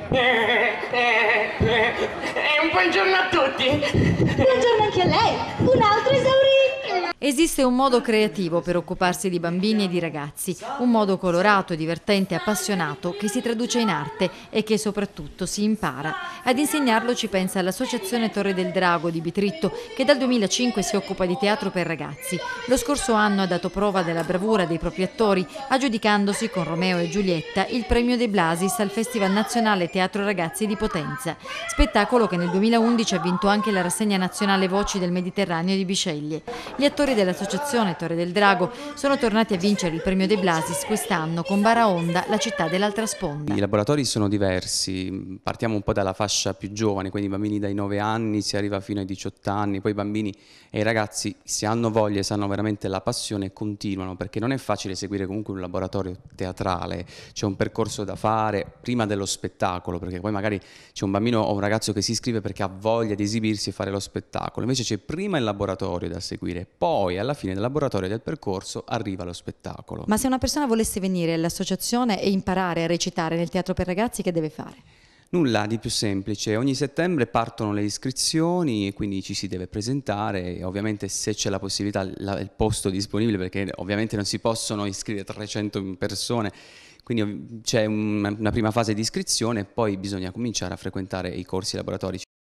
E un buongiorno a tutti. Buongiorno anche a lei, un altro esaurito. Esiste un modo creativo per occuparsi di bambini e di ragazzi, un modo colorato, divertente, appassionato che si traduce in arte e che soprattutto si impara. Ad insegnarlo ci pensa l'Associazione Torre del Drago di Bitritto, che dal 2005 si occupa di teatro per ragazzi. Lo scorso anno ha dato prova della bravura dei propri attori, aggiudicandosi con Romeo e Giulietta il premio De Blasis al Festival Nazionale Teatro Ragazzi di Potenza, spettacolo che nel 2011 ha vinto anche la rassegna nazionale Voci del Mediterraneo di Bisceglie. Gli attori dell'Associazione Torre del Drago sono tornati a vincere il premio De Blasis quest'anno con Baraonda, la città dell'altra sponda. I laboratori sono diversi, partiamo un po' dalla fascia più giovane, quindi i bambini dai 9 anni si arriva fino ai 18 anni, poi i bambini e i ragazzi, se hanno voglia, se hanno veramente la passione, continuano, perché non è facile seguire comunque un laboratorio teatrale, c'è un percorso da fare prima dello spettacolo, perché poi magari c'è un bambino o un ragazzo che si iscrive perché ha voglia di esibirsi e fare lo spettacolo, invece c'è prima il laboratorio da seguire, poi alla fine del laboratorio e del percorso arriva lo spettacolo. Ma se una persona volesse venire all'associazione e imparare a recitare nel teatro per ragazzi, che deve fare? Nulla di più semplice, ogni settembre partono le iscrizioni e quindi ci si deve presentare e ovviamente se c'è la possibilità, il posto disponibile, perché ovviamente non si possono iscrivere 300 persone, quindi c'è una prima fase di iscrizione e poi bisogna cominciare a frequentare i corsi laboratori.